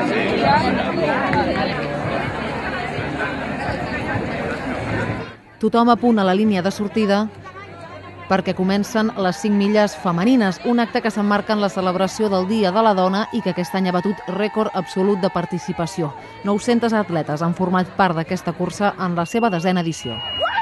Tothom a punt a la línia de sortida perquè comencen les 5 milles femenines, un acte que s'emmarca en la celebració del Dia de la Dona i que aquest any ha batut rècord absolut de participació. 900 atletes han format part d'aquesta cursa en la seva 10ª edició.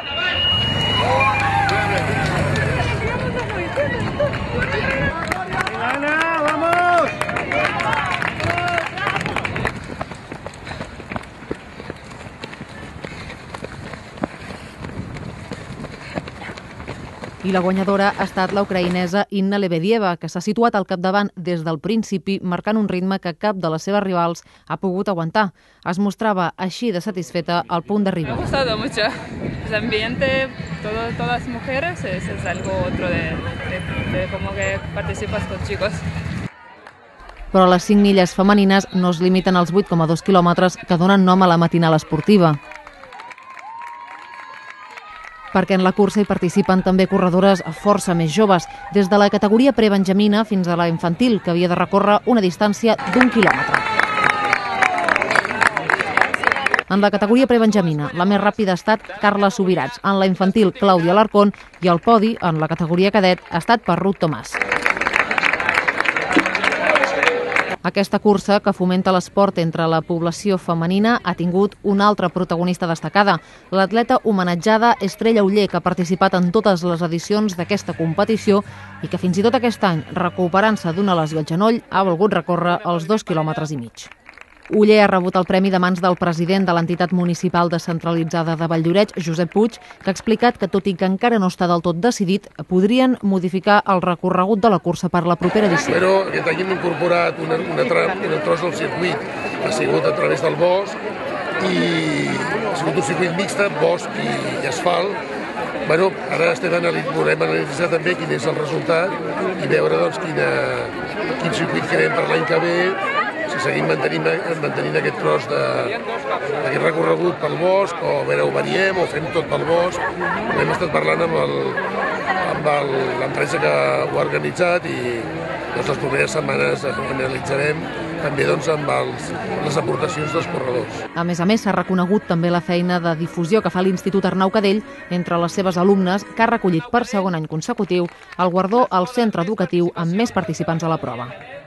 I la guanyadora ha estat la ucraïnesa Inna Lebedieva, que s'ha situat al capdavant des del principi, marcant un ritme que cap de les seves rivals ha pogut aguantar. Es mostrava així de satisfeta al punt d'arribar. Me ha gustado mucho. El ambiente, todas las mujeres, es algo otro de como que participas con chicos. Però les 5 milles femenines no es limiten als 8,2 quilòmetres que donen nom a la matinal esportiva, perquè en la cursa hi participen també corredores força més joves, des de la categoria prebenjamina fins a la infantil, que havia de recórrer una distància d'1 quilòmetre. En la categoria prebenjamina, la més ràpida ha estat Carla Subirats, en la infantil Clàudia Alarcón i el podi, en la categoria cadet, ha estat per Ruth Tomàs. Aquesta cursa, que fomenta l'esport entre la població femenina, ha tingut una altra protagonista destacada, l'atleta homenatjada Estrella Oller, que ha participat en totes les edicions d'aquesta competició i que fins i tot aquest any, recuperant-se d'una lesió al genoll, ha volgut recórrer els 2,5 quilòmetres. Oller ha rebut el premi de mans del president de l'entitat municipal descentralitzada de Valldoreix, Josep Puig, que ha explicat que, tot i que encara no està del tot decidit, podrien modificar el recorregut de la cursa per la propera edició. Però aquest any hem incorporat un tros del circuit, ha sigut a través del bosc i ha sigut un circuit mixt, bosc i asfalt. Ara volem analitzar també quin és el resultat i veure quin circuit farem per l'any que ve, si seguim mantenint aquest tros d'aquest recorregut pel bosc, o ho variem o fem tot pel bosc. Hem estat parlant amb l'empresa que ho ha organitzat i les properes setmanes analitzarem també amb les aportacions dels corredors. A més, s'ha reconegut també la feina de difusió que fa l'Institut Arnau Cadell entre les seves alumnes, que ha recollit per segon any consecutiu el guardó al centre educatiu amb més participants a la prova.